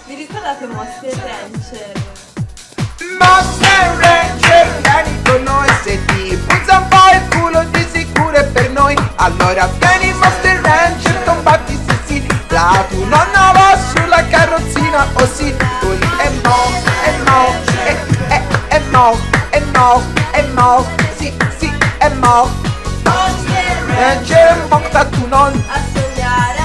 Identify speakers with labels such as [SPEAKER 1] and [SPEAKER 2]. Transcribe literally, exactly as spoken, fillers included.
[SPEAKER 1] Vi ricordate Monster Rancher?
[SPEAKER 2] Monster Rancher, vieni con noi, se ti puzza un po' il culo di sicuro è per noi. Allora vieni Monster Rancher, combatti se sì. La tua nonna va sulla carrozzina, oh sì. Tu lì e mo, e mo, e, e, e mo, e mo, e mo, sì, sì, e mo. Monster Rancher, monta tu non
[SPEAKER 1] A sognare